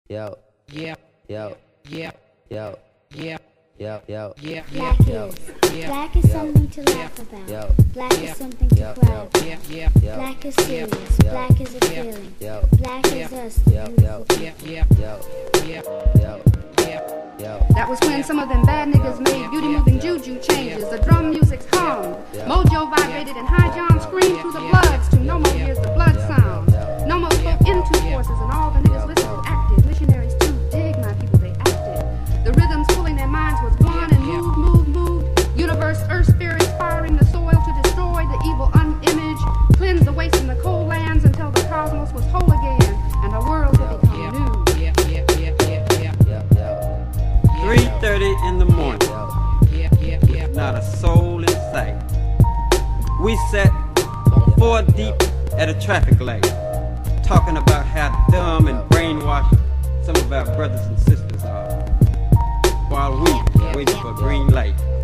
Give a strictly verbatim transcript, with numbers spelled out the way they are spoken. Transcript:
Yo. Yeah. Yo. Yeah. Yo. Yeah. Yo. Yo. Yeah. Black Yo. is. Yeah. Black is something to laugh about. Yo. Black Yeah. is something to Yo. cry Yo. about. Yeah. Yeah. Yo. Black is serious. Yo. Black is a Yeah. feeling. Yo. Black is Yeah. us, the Yo. beautiful people. Yeah. Yeah. Yo. Yeah. Yo. Yeah. Yo. That was when some of them bad niggas made beauty-moving juju changes. The drum music calmed, mojo vibrated, and high John screamed through the bloods to no more hears the blood sound. No more spoke into forces, and all the niggas listened were active. Missionaries too dig my people, they acted. The rhythms pulling their minds was one and move, move, move. Universe, earth spirits firing the soil to destroy the evil unimage, cleanse the waste in the cold lands until the cosmos was whole again, and our world would become new. Yeah. Yeah. Yeah. Yeah. Yeah. Yo. Yo. three thirty in the morning, Yo. Yeah. Yeah. Yeah. not a soul in sight. We sat four deep at a traffic light, talking about how dumb and brainwashed some of our brothers and sisters are, while we waited for green light.